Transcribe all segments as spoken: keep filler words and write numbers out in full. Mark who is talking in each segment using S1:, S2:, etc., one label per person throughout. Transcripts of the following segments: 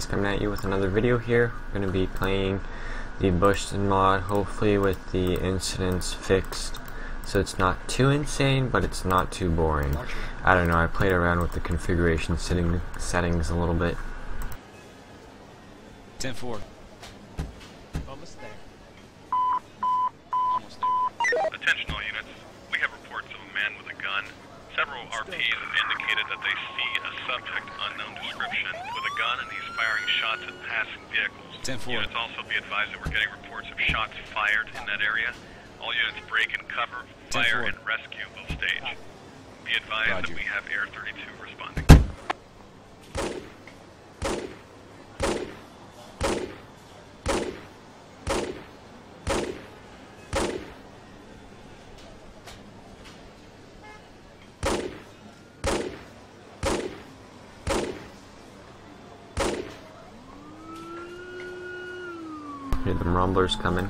S1: coming at you with another video here. We're going to be playing the Bushton mod, hopefully with the incidents fixed so it's not too insane, but it's not too boring. I don't know, I played around with the configuration setting, settings a little bit.
S2: ten four.
S3: Almost there.
S2: Almost there.
S4: Attention all units. We have reports of a man with a gun. Several R Ps have indicated that they see a subject unknown description with a gun, and he's firing shots at passing vehicles.
S2: ten four.
S4: Units also be advised that we're getting reports of shots fired in that area. All units break and cover, fire, and rescue will stage. Be advised
S2: Roger.
S4: that we have Air thirty-two responding.
S1: Hear them rumblers coming.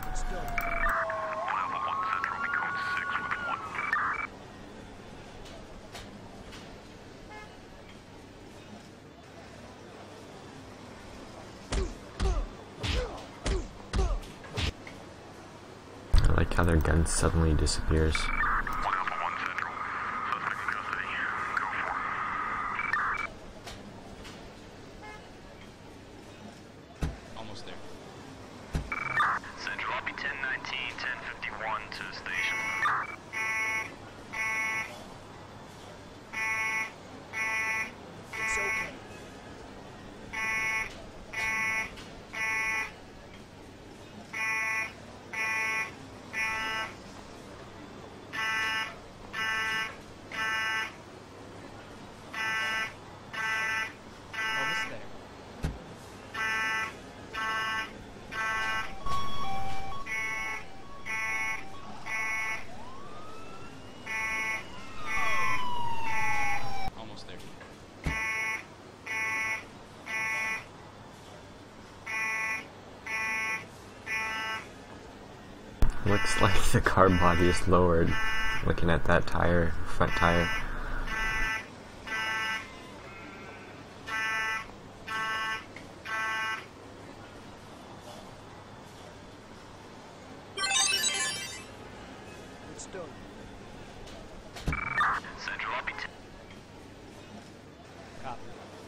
S1: I like how their gun suddenly disappears.
S2: Almost there.
S4: Central, I'll be ten nineteen, ten fifty-one to the station.
S3: It's okay. Almost there.
S2: Almost there.
S1: Looks like the car body is lowered, looking at that tire, front tire.
S3: It's done.
S4: Central, I'll be ten.
S3: Copy.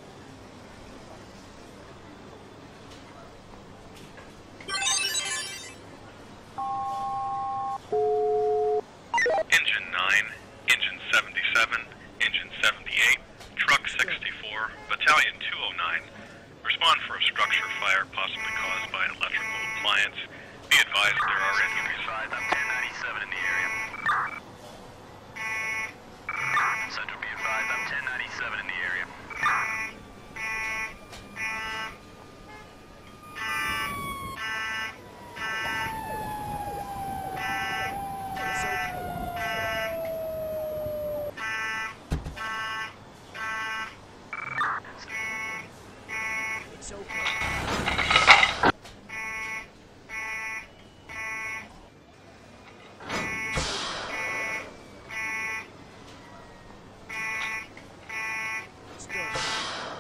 S4: Engine nine, Engine seventy-seven, Engine seventy-eight, Truck sixty-four, Battalion two oh nine. Respond for a structure fire possibly caused by an electrical appliance. Be advised there are injuries. I'm ten ninety-seven in the area. Central, be advised I'm ten ninety-seven in the area.
S3: It's okay. It's okay. It's done.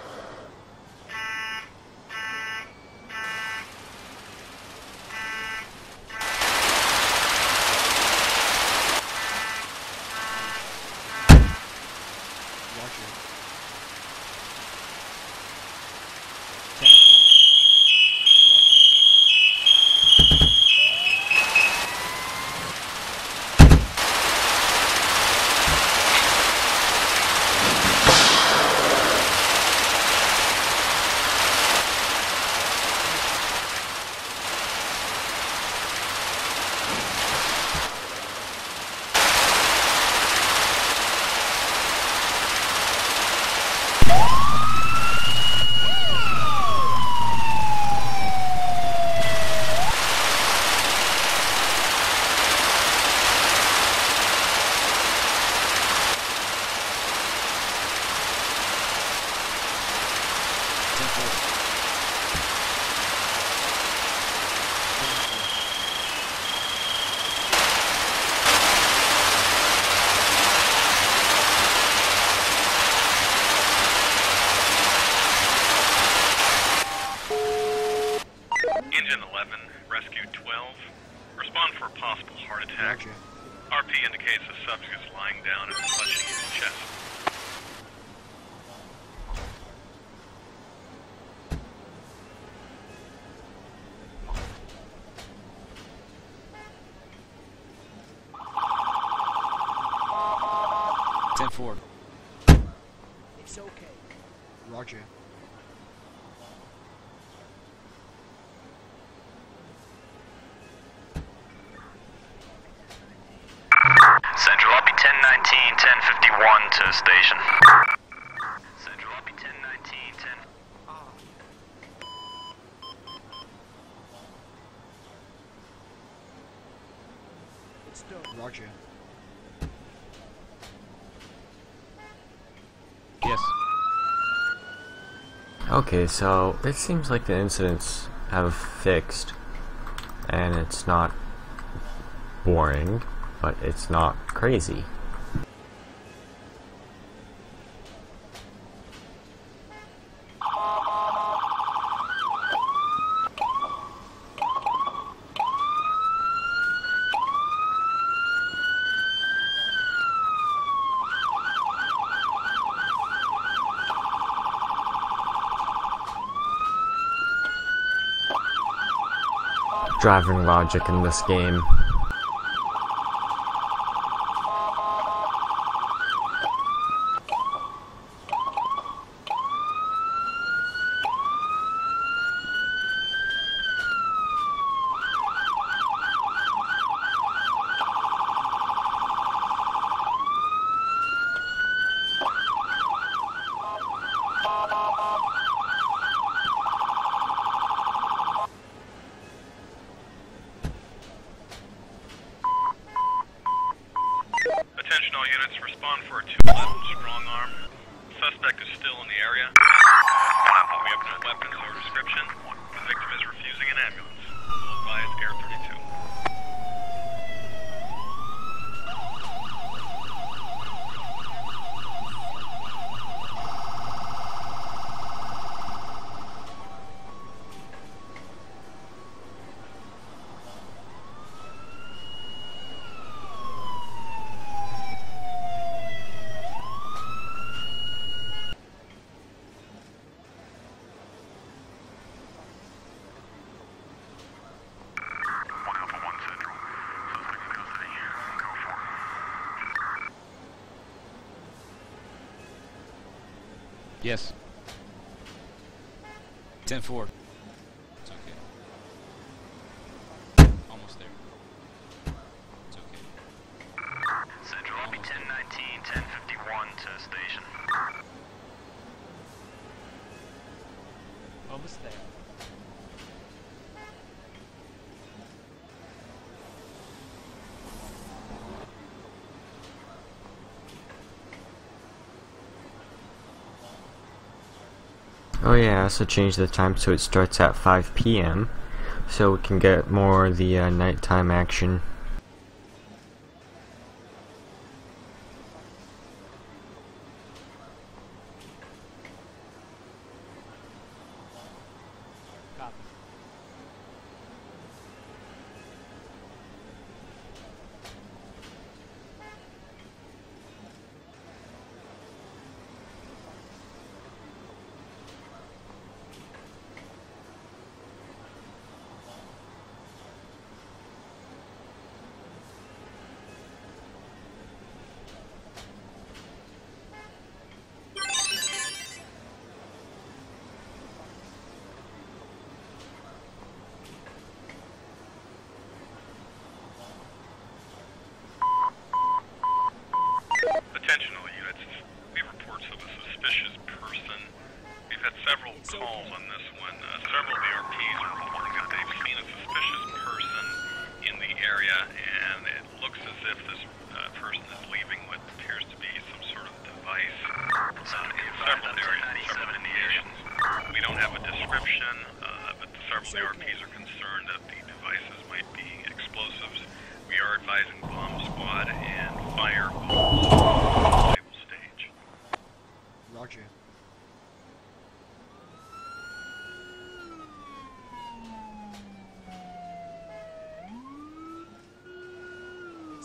S4: twelve. Respond for a possible heart attack.
S3: Roger.
S4: R P indicates the subject is lying down and clutching his chest.
S2: ten four.
S3: It's okay.
S2: Roger.
S5: Central, I'll be ten nineteen, ten fifty-one to station. Central, I'll be ten nineteen, ten...
S3: Ah. It's done.
S2: Roger. Yes.
S1: Okay, so it seems like the incidents have fixed, and it's not boring, but it's not crazy. Driving logic in this game.
S4: Attention all units, respond for a two eleven strong arm. Suspect is still in the area. We have no weapons or description. The victim is refusing an ambulance. We'll advise Air thirty-two.
S2: Yes. ten four. It's okay. Almost there. It's okay.
S5: Central, I'll be ten nineteen, ten fifty-one to station.
S3: Almost there.
S1: Oh yeah, I also changed the time so it starts at five P M so we can get more of the uh, nighttime action.
S3: Copy.
S4: Attention all units. We have reports of a suspicious person. We've had several calls on this one. Uh, several of the R Ps are reporting that they've seen a suspicious person in the area, and it looks as if this uh, person is leaving what appears to be some sort of device uh, in several areas, several indications. We don't have a description, uh, but several of the R Ps are concerned that the devices might be explosives. We are advising bomb squad and fire all stable stage.
S2: Roger.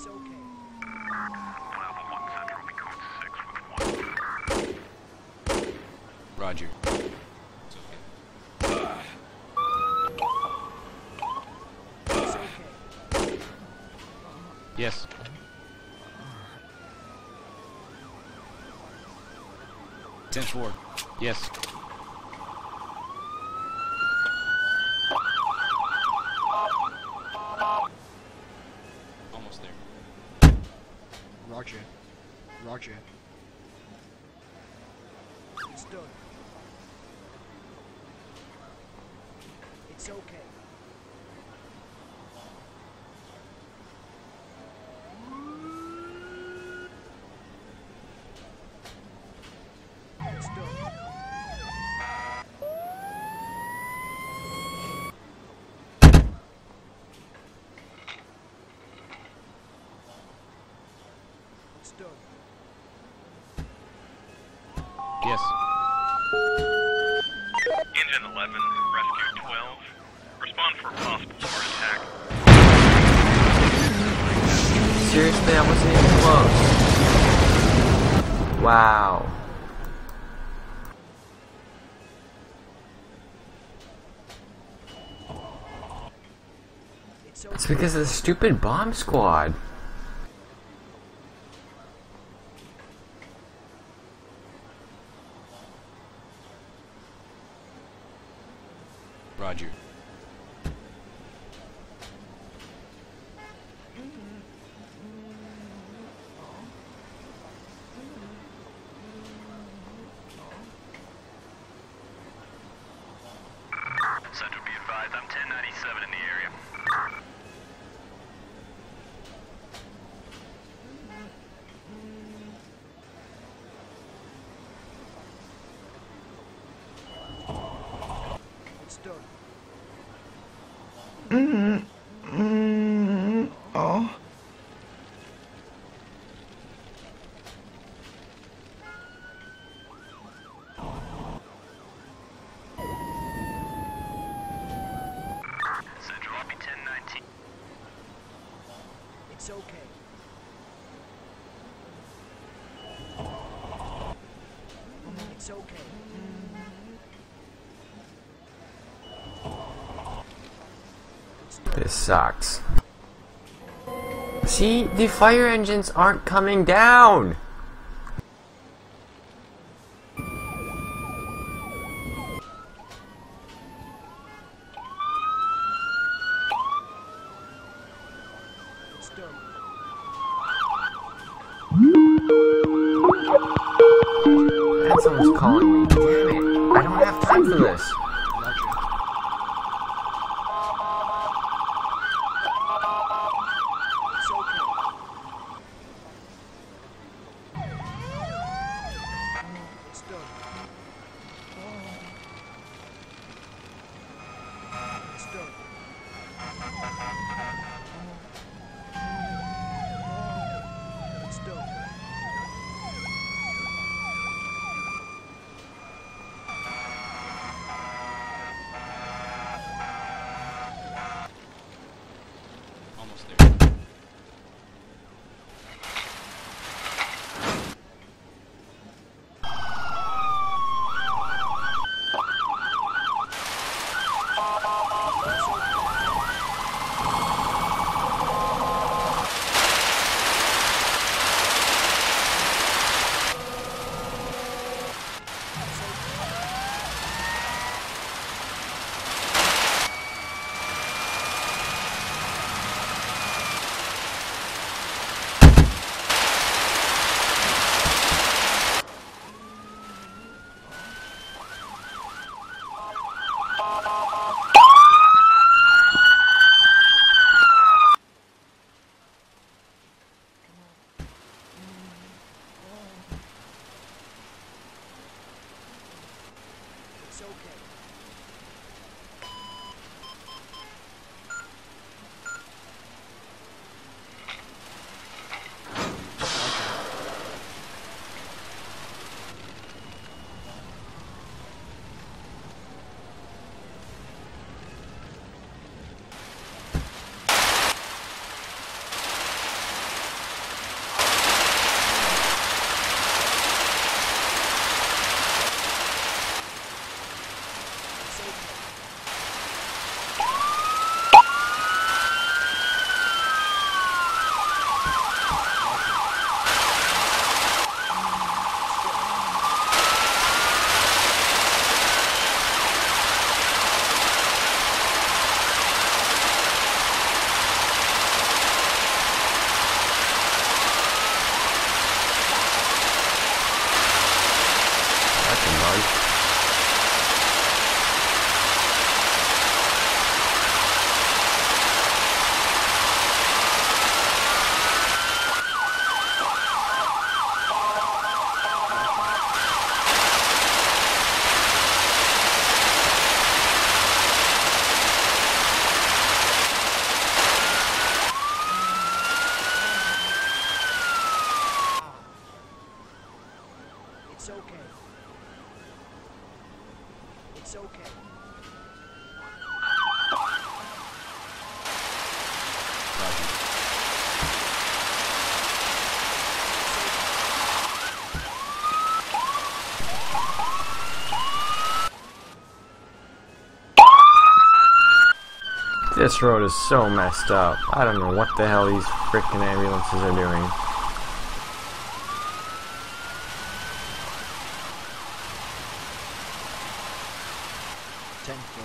S3: It's okay.
S5: Plaza one Central, be code six with one.
S2: Roger. It's okay.
S3: It's okay.
S2: Yes. ten four. Yes. Almost there. Roger. Roger.
S3: It's done. It's okay. It's done. It's done.
S2: Yes.
S4: Engine eleven, rescue twelve. Respond for a possible heart attack.
S1: Seriously, I wasn't even close. Wow.
S3: It's
S1: It's
S3: okay.
S1: because of the stupid bomb squad.
S2: Roger.
S5: Central, be advised, I'm ten ninety-seven in the area.
S3: It's done.
S1: Oh.
S5: Central, I'll be ten nineteen.
S3: It's okay. It's okay. It's done.
S1: This sucks. See, the fire engines aren't coming down.
S3: It's done.
S1: And someone's calling me. Damn it. I don't have time for this.
S2: Roger.
S3: It's okay. It's done. It's done. It's done.
S2: Almost there.
S3: okay.
S1: This road is so messed up. I don't know what the hell these frickin' ambulances are doing.
S2: ten four.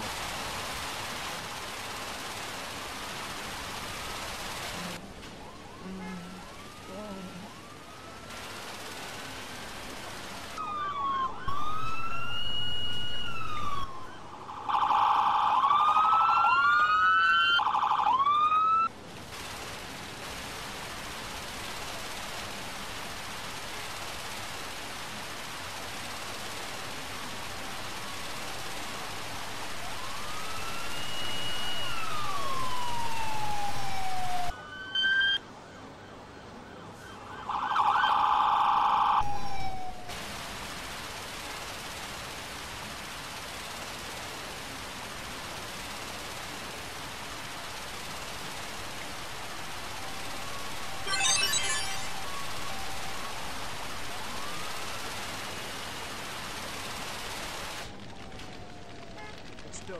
S3: It's done.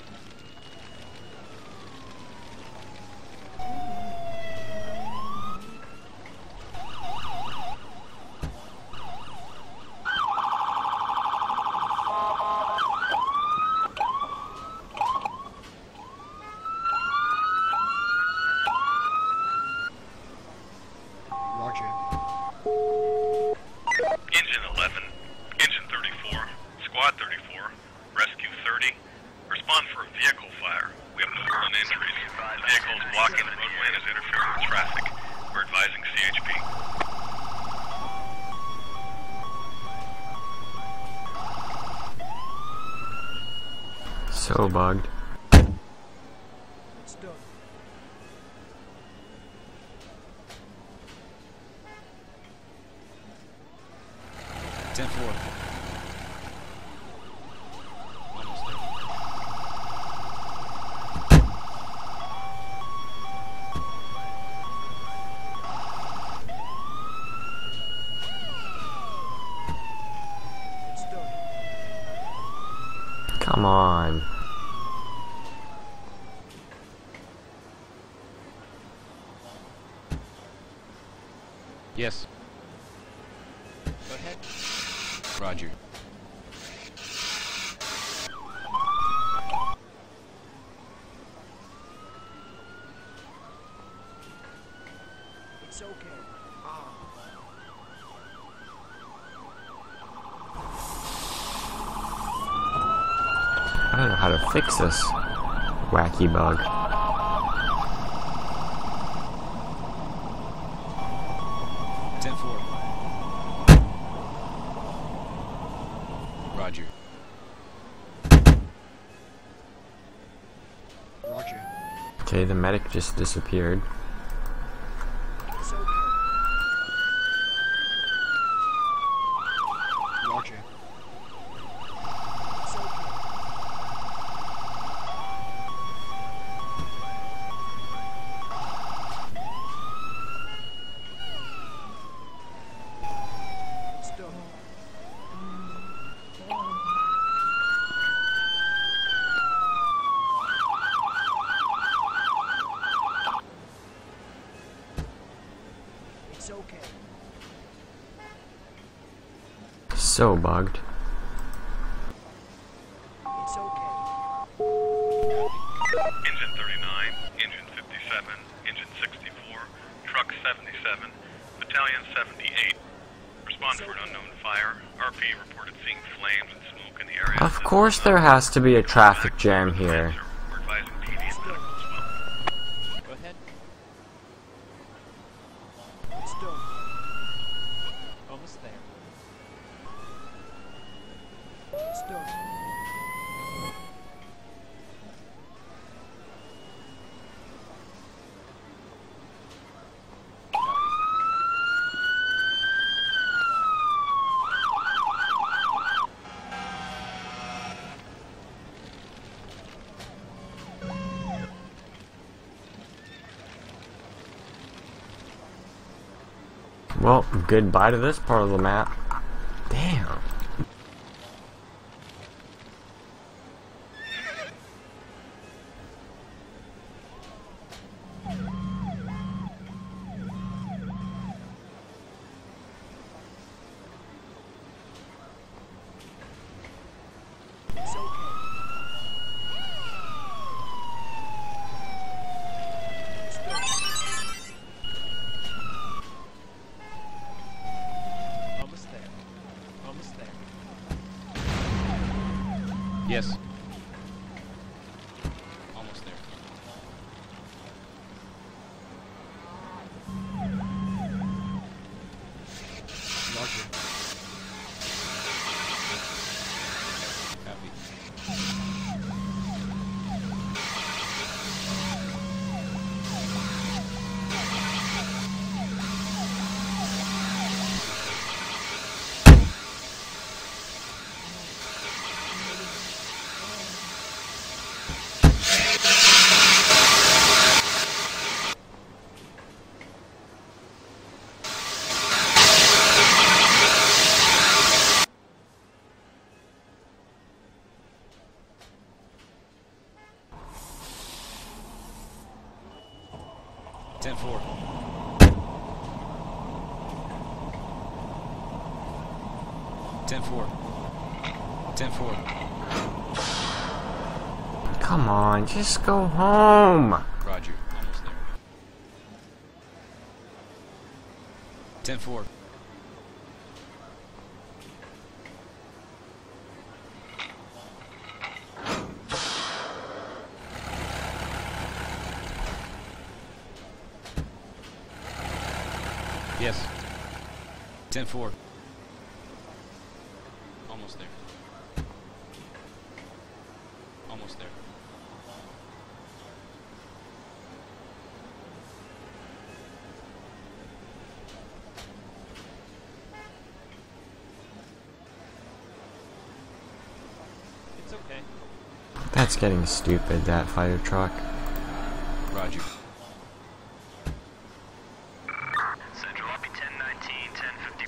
S2: Roger.
S4: Engine eleven, Engine thirty-four, Squad thirty-four, Rescue thirty. Respond for a vehicle fire. We have no current injuries. The vehicle is blocking the roadway and is interfering with traffic. We're advising C H P.
S1: So bugged.
S3: It's done.
S2: ten four. Almost there.
S3: It's done.
S1: Come on.
S2: Yes. Go ahead. Roger.
S3: It's okay. Ah.
S1: I don't know how to fix this wacky bug.
S2: ten four. Roger. Roger.
S1: Okay, the medic just disappeared.
S3: It's okay.
S2: Roger.
S3: It's okay. It's done. It's okay.
S1: So bugged.
S3: It's okay.
S4: Engine thirty-nine, Engine fifty-seven, Engine sixty-four, Truck seventy-seven, Battalion seventy-eight. Respond for an unknown fire. R P reported seeing flames and smoke in the area.
S1: Of course there has to be a traffic jam here.
S4: We're advising P D and medical as well.
S2: Go ahead.
S3: It's done.
S2: Almost there.
S3: It's done.
S1: Well, goodbye to this part of the map. Damn.
S3: It's okay. It's done.
S2: Almost there. Almost there. Yes. Almost there. Roger. Copy. ten four. ten four. ten four.
S1: Come on, just go home.
S2: Roger. Almost there. ten four. Yes. ten four. Almost there. Almost there. It's okay.
S1: That's getting stupid, that fire truck.
S2: Roger.
S5: Central lobby ten nineteen, ten fifty.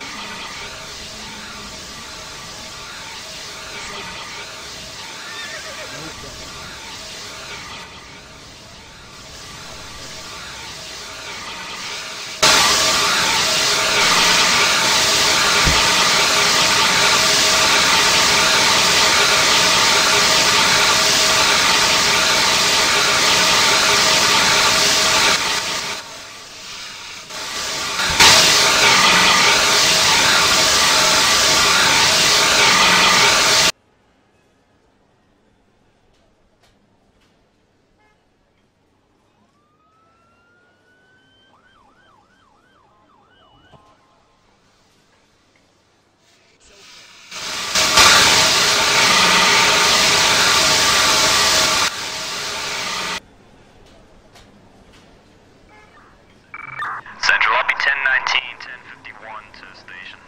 S5: Central lobby ten nineteen, ten fifty-one to station.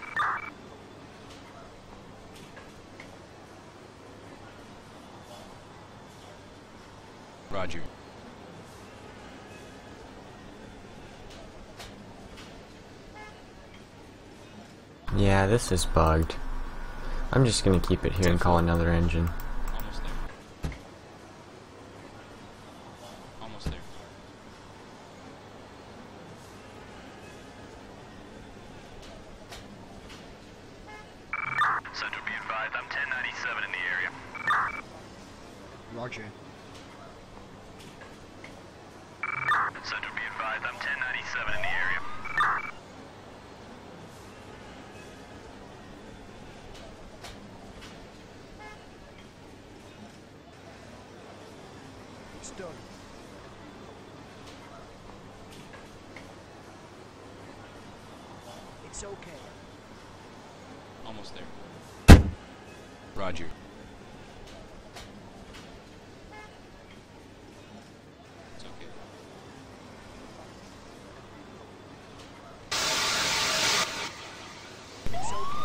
S2: Roger.
S1: Yeah, this is bugged. I'm just gonna keep it here and call another engine.
S2: Almost there. Almost there.
S5: Central be advised, I'm ten ninety-seven in the area.
S3: Roger.
S5: Central be advised, I'm ten ninety-seven in the area.
S3: It's done. It's okay.
S2: Almost there. Roger. It's okay.
S3: It's okay.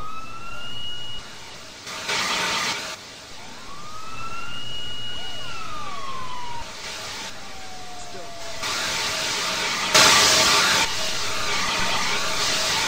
S3: It's done.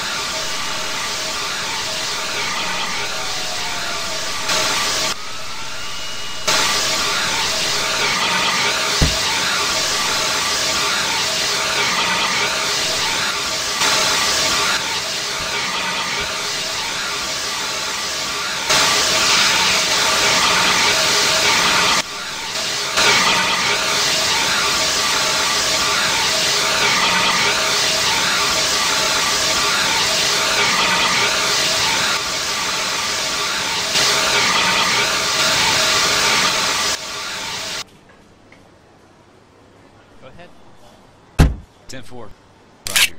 S2: ten four. Roger.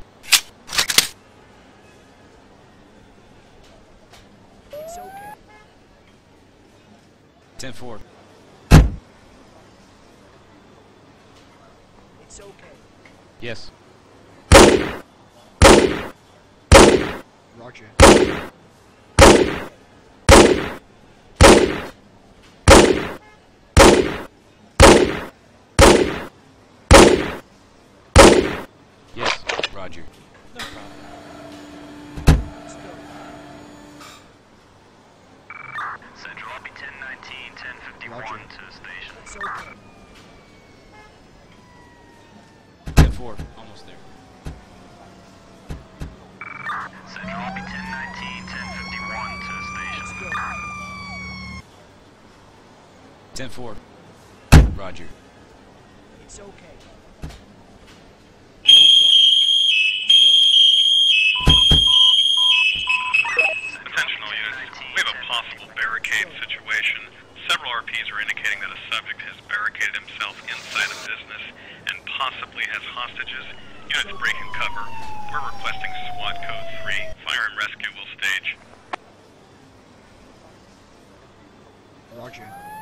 S3: It's okay.
S2: ten four.
S3: It's okay.
S2: Yes.
S3: Roger.
S2: Yes. Roger. No problem.
S3: Let's go.
S5: Central Lobby ten nineteen, ten fifty-one
S3: Roger.
S5: to station.
S3: It's okay.
S2: ten four. Almost there.
S5: Central Lobby ten nineteen, ten fifty-one to station.
S3: Let's go.
S2: ten four. Roger.
S3: It's okay. No problem.
S4: Attention all units. We have a possible barricade situation. Several R Ps are indicating that a subject has barricaded himself inside a business and possibly has hostages. Units breaking cover. We're requesting SWAT code three. Fire and rescue will stage.
S3: Roger.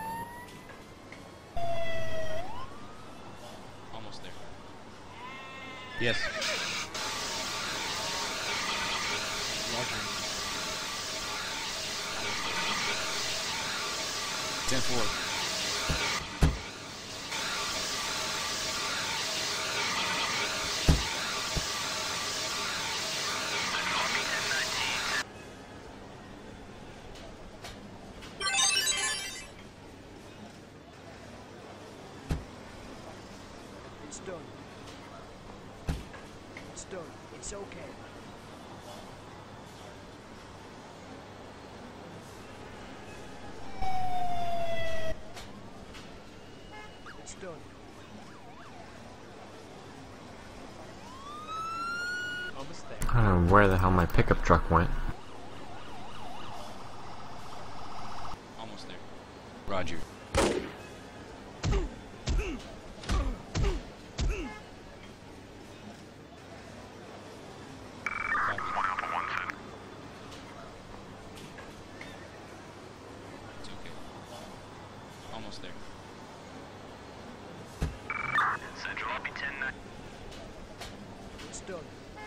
S2: Almost there. Yes.
S3: Roger.
S2: ten four.
S5: Central Lobby ten nineteen,
S3: It's done. It's done. It's okay. It's done. Almost there.
S1: I don't know where the hell my pickup truck went.
S2: Almost there. Roger. Copy.
S5: one Alpha one seven.
S2: It's okay. Almost there.
S5: Central Lobby ten nineteen.
S3: It's done.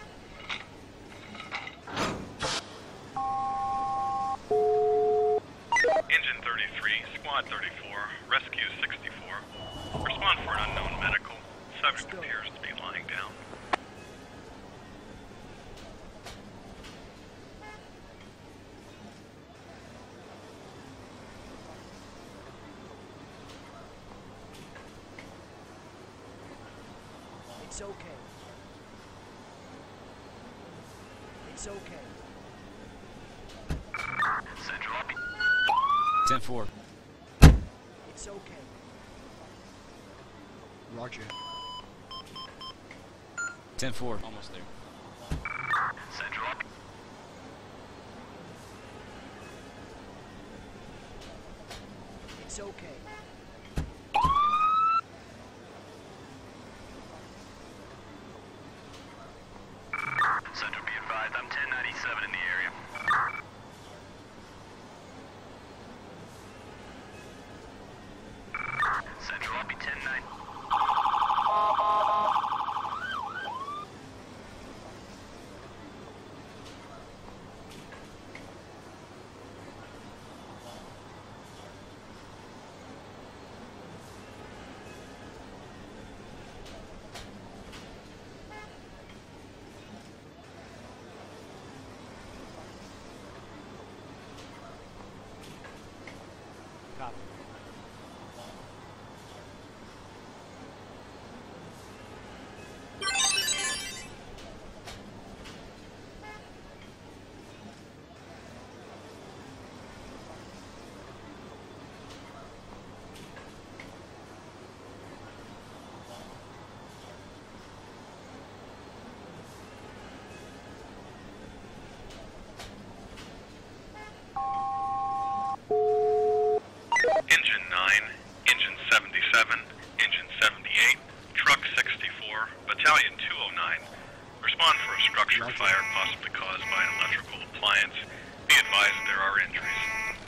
S4: Engine thirty-three, Squad thirty-four, Rescue sixty-four. Respond for an unknown medical. Subject appears to be lying down.
S3: It's okay. It's okay.
S5: Central Lobby.
S2: ten four.
S3: It's okay.
S2: Roger. ten four. Almost there.
S5: Central Lobby.
S3: It's okay.
S5: Central, be advised, I'm ten ninety-seven in the area. Central, I'll be ten nine.
S3: Copy.
S4: Engine nine, Engine seventy-seven, Engine seventy-eight, Truck sixty-four, Battalion two oh nine. Respond for a structure fire possibly caused by an electrical appliance. Be advised there are injuries.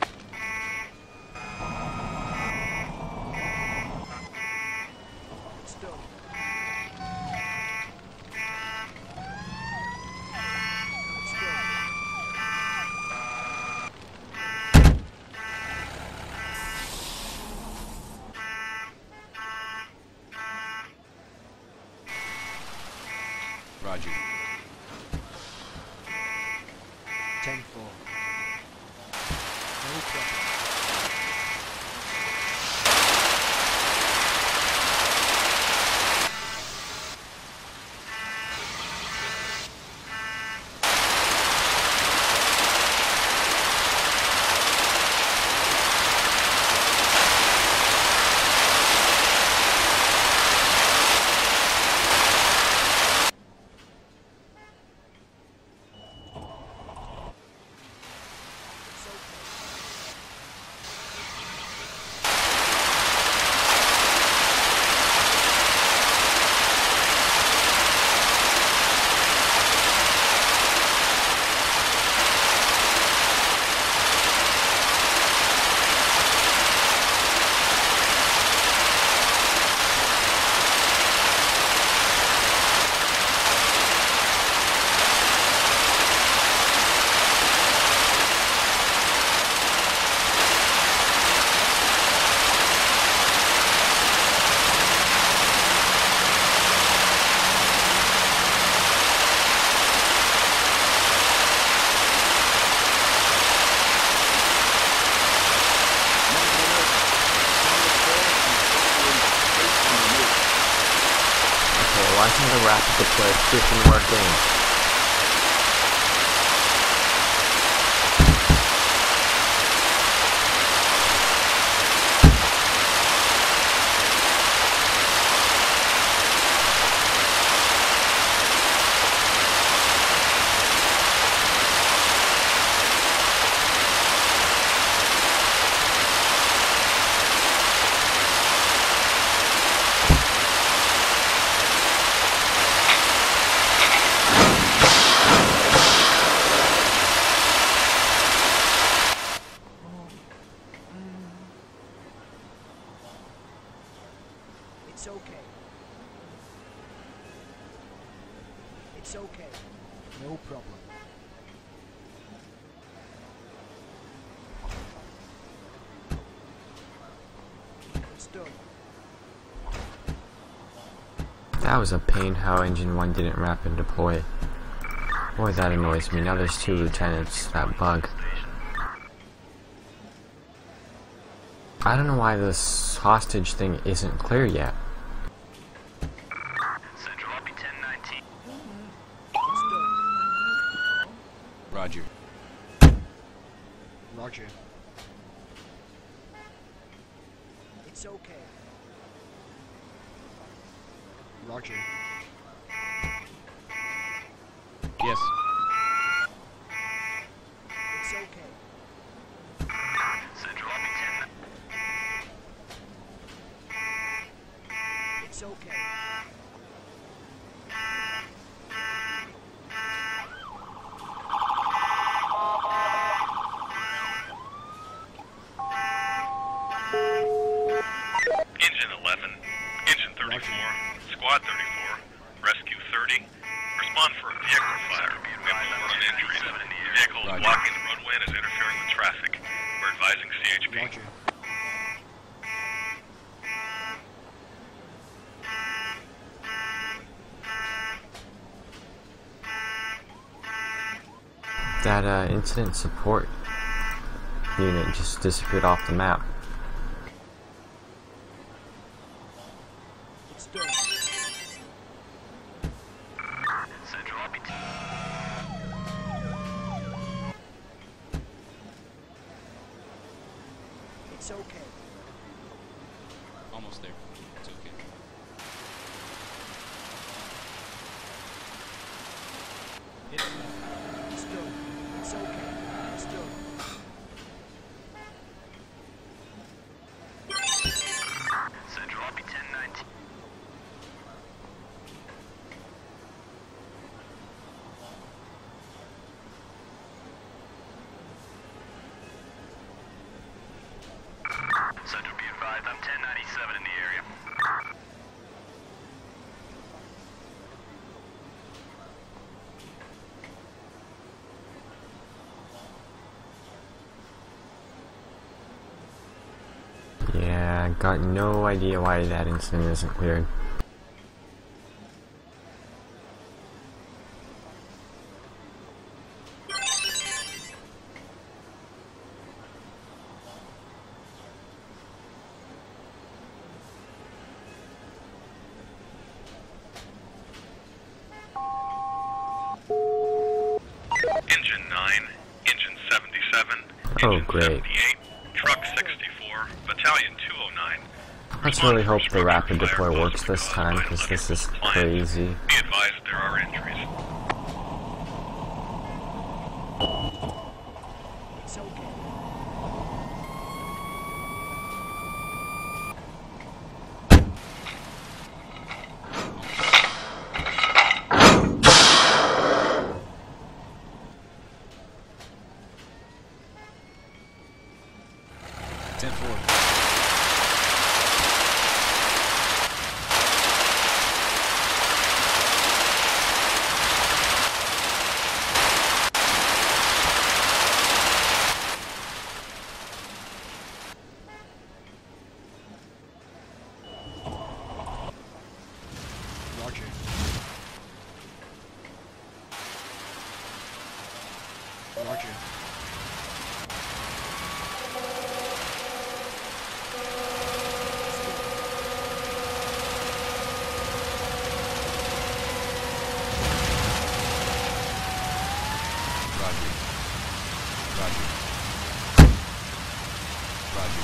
S3: It's done. It's done.
S2: Roger.
S3: ten four. No problem. It's okay.
S1: Okay, why isn't the rapid deploy freaking working?
S3: It's okay. It's okay. No problem. It's done.
S1: That was a pain how engine one didn't rapid deploy. Boy, that annoys me. Now there's two lieutenants. That bug. I don't know why this hostage thing isn't clear yet.
S5: Central lobby ten nineteen.
S3: It's done.
S2: Roger.
S3: Roger. It's okay. Roger.
S2: Yes.
S3: It's okay.
S5: Central lobby ten.
S3: It's okay.
S4: Engine eleven, Engine thirty-four, Squad thirty-four, Rescue thirty. Respond for a vehicle fire. We have no more on injuries. The vehicle is
S2: Roger.
S4: blocking the roadway and is interfering with traffic. We're advising C H P.
S3: Roger.
S1: That uh, incident support unit just disappeared off the map.
S3: It's done.
S5: Central lobby ten.
S3: It's okay.
S2: Almost there. It's okay.
S3: It's done. It's okay. It's done.
S5: Central lobby ten nineteen.
S1: got no idea why that incident isn't cleared.
S4: Engine nine, Engine seventy-seven,
S1: Oh,
S4: Engine
S1: great.
S4: seventy-eight, Truck sixty-four, Battalion two oh nine.
S1: Let's really hope the rapid deploy works this time, because this is crazy.
S4: Be advised there are injuries.
S3: It's okay.
S2: ten four.
S3: Roger. Roger.
S2: Roger. Roger. Roger.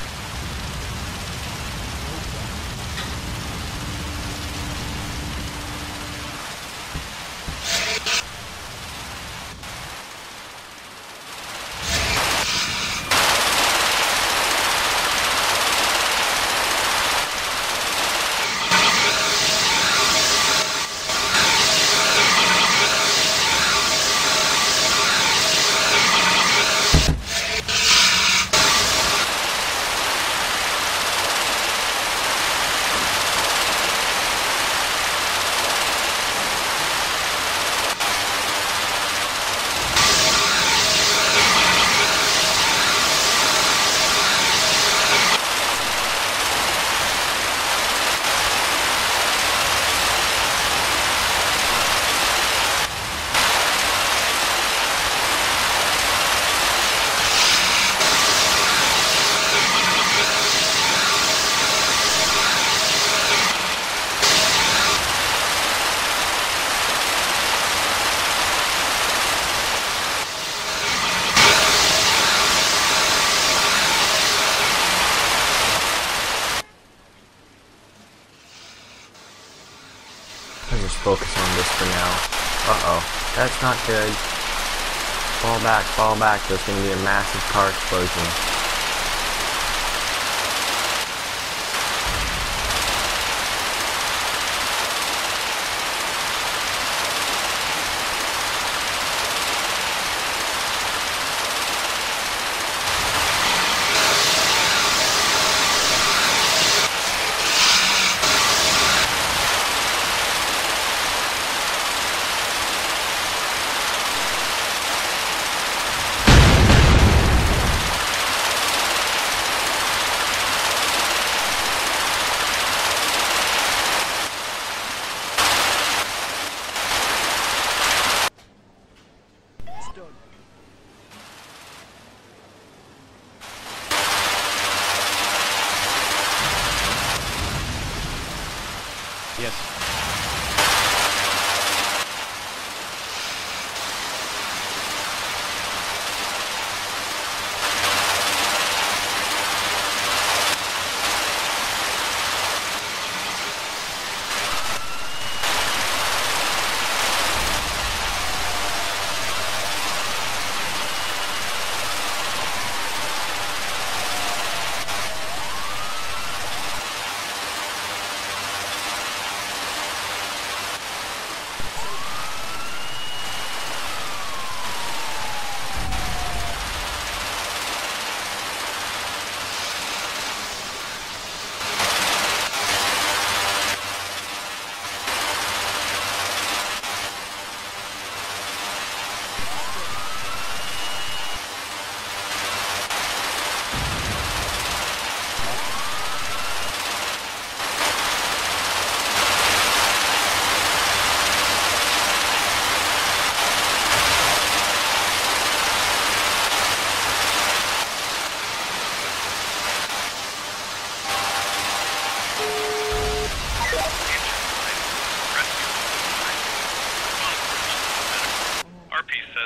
S1: I'll just focus on this for now. Uh-oh, that's not good. Fall back, fall back, there's gonna be a massive car explosion.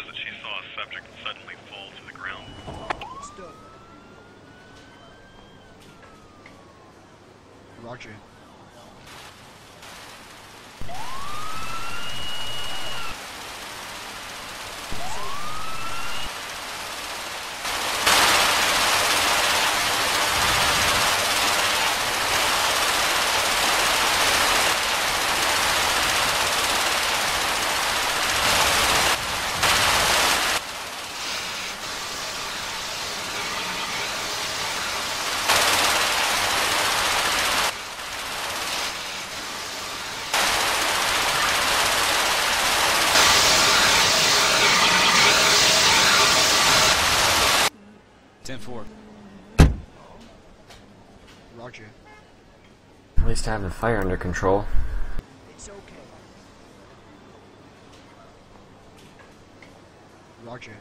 S4: says that she saw a subject suddenly fall to the ground.
S3: Stood. Roger.
S2: ten four.
S3: Roger.
S1: At least I have the fire under control.
S3: It's okay. Roger.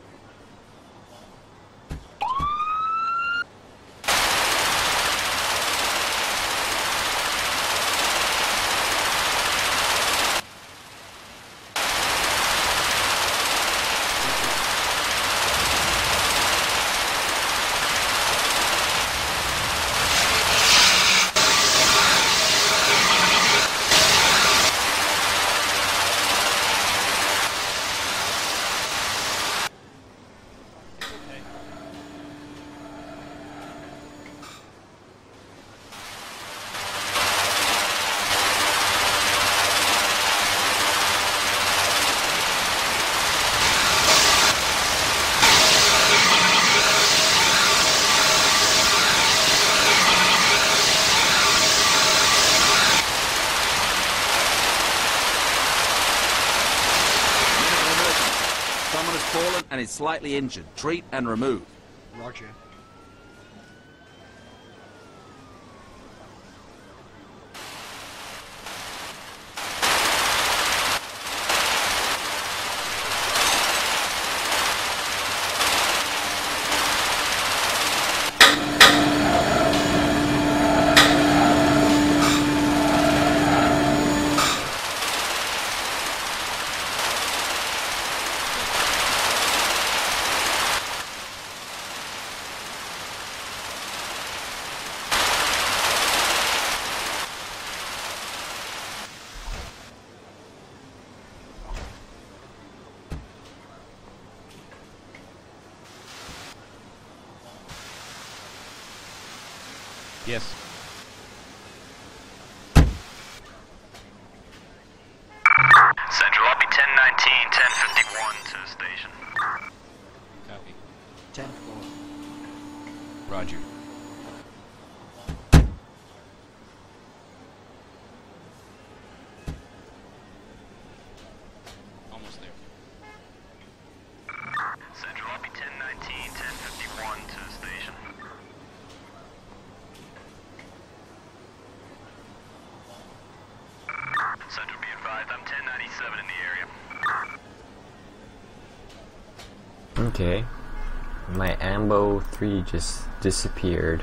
S6: Someone has fallen and is slightly injured. Treat and remove.
S3: Roger.
S2: Yes.
S5: Central, I'll be ten nineteen, ten fifty-one to station.
S2: Copy.
S3: ten four.
S2: Roger. Almost there.
S5: Central, I'll be ten nineteen, ten fifty-one to station. Central, be advised, I'm ten ninety-seven in the area.
S1: Okay. My Ambo three just disappeared.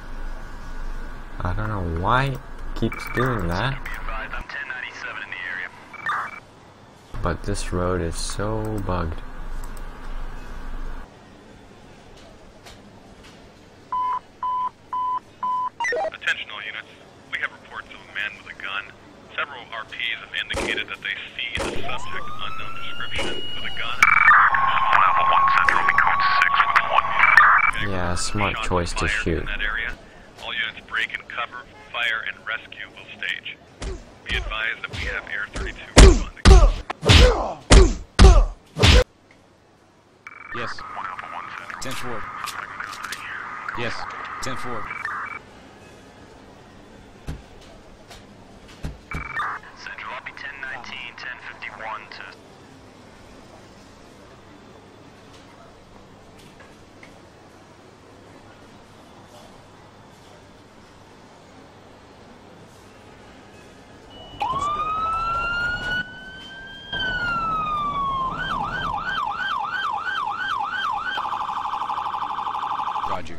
S1: I don't know why it keeps doing that.
S5: Be advised, I'm ten ninety-seven in the area.
S1: But this road is so bugged.
S4: Attention all units. We have reports of a man with a gun. Several R Ps have indicated that they see the subject, unknown description, with a gun.
S5: one Alpha one Central, we code six with one.
S4: Okay,
S1: Yeah, smart
S4: shots
S1: choice to
S4: fired
S1: shoot.
S4: in that area. All units break and cover, fire, and rescue will stage. Be advised that we have Air thirty-two responding.
S2: Yes. ten four. Yes. ten four.
S5: Central, I'll be ten nineteen, ten fifty-one to...
S2: Roger.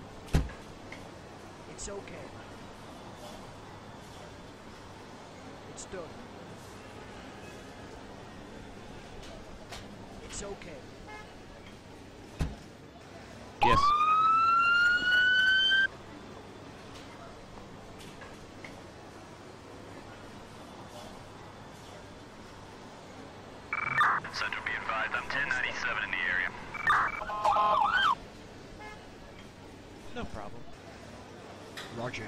S3: It's okay. It's done. It's It's okay.
S2: Yes.
S5: Central, be advised, I'm ten ninety-seven in the area.
S2: No problem.
S3: Roger.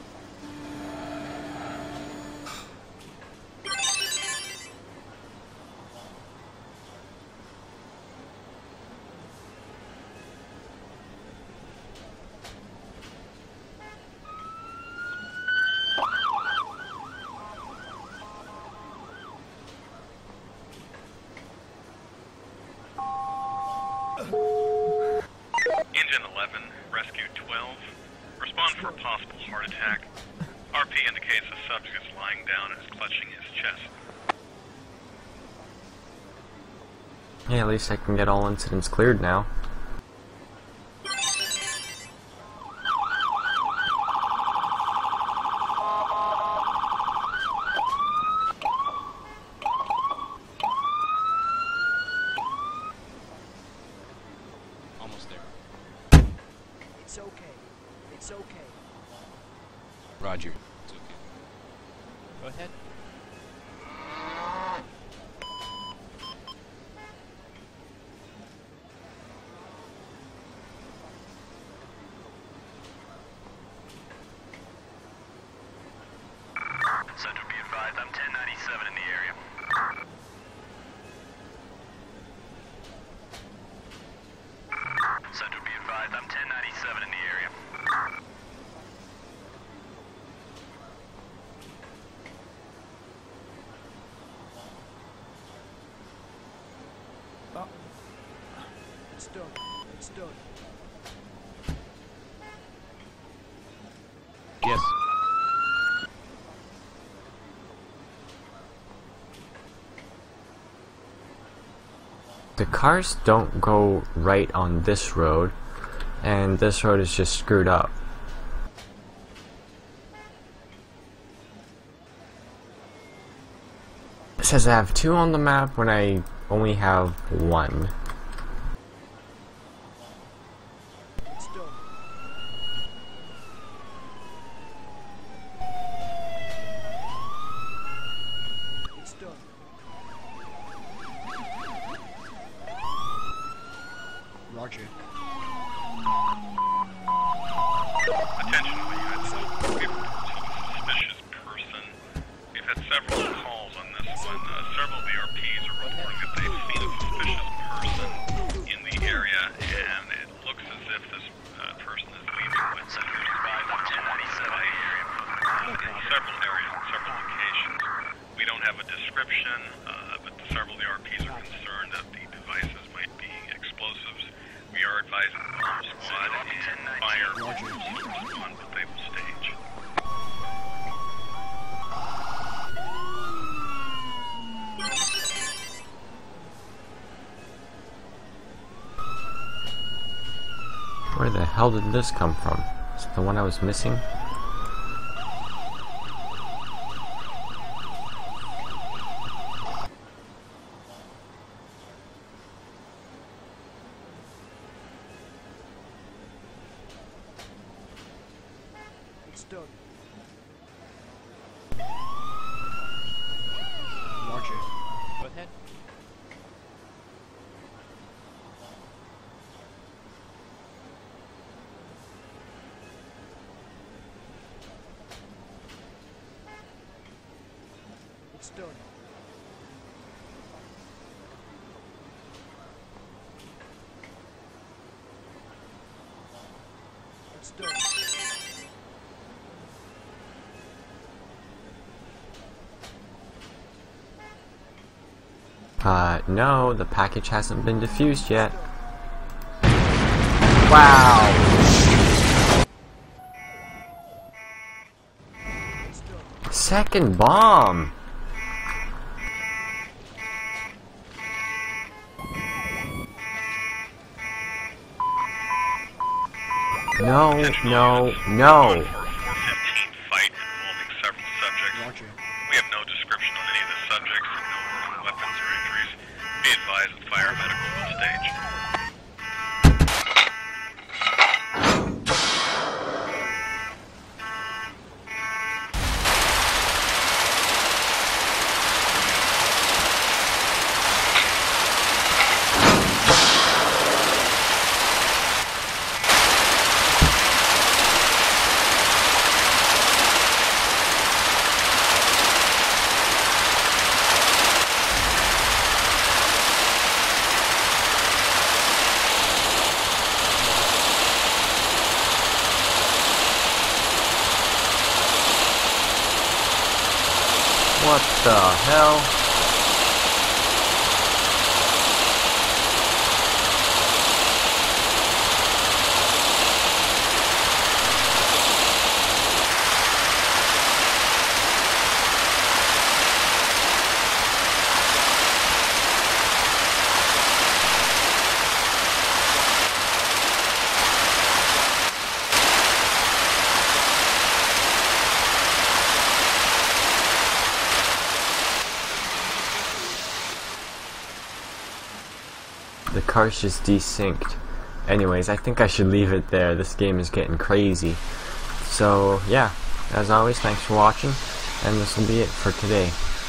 S4: Engine eleven, rescue twelve. Respond for a possible heart attack. R P indicates the subject is lying down and is clutching his chest.
S1: Yeah, at least I can get all incidents cleared now.
S2: Almost there.
S3: It's okay. It's okay.
S2: Roger. It's okay. Go ahead.
S5: Central, be advised, I'm ten ninety-seven in the area. Central, be advised, I'm ten ninety-seven in the area.
S3: It's done. It's done.
S2: Yes.
S1: The cars don't go right on this road, and this road is just screwed up. It says I have two on the map when I only have one.
S3: It's done. It's done. Roger.
S4: Attention, all units. We've reported a suspicious person. We've had several calls on this one. Uh, several of the R Ps are reporting that they've seen a suspicious person in the area, and it looks as if this uh, person is leaving with Central Drive on ten ninety-seven uh, in several areas, several locations. We don't have a description, uh, but several of the R Ps are concerned that the devices might be explosives. We are advising the bomb squad and fire to respond, but they will stage.
S1: Where the hell did this come from? Is it the one I was missing?
S3: It's done. Roger.
S2: Go ahead.
S3: It's done. It's done.
S1: Uh, no, the package hasn't been defused yet. Wow!
S3: It's done.
S1: Second bomb! No, no, no!
S4: four fifteen fight involving several subjects.
S3: Roger.
S4: We have no description on any of the subjects, no word on weapons or injuries. Be advised. advise that fire medical will stage.
S1: What the hell? The car's just desynced. Anyways, I think I should leave it there. This game is getting crazy. So, yeah, as always, thanks for watching, and this will be it for today.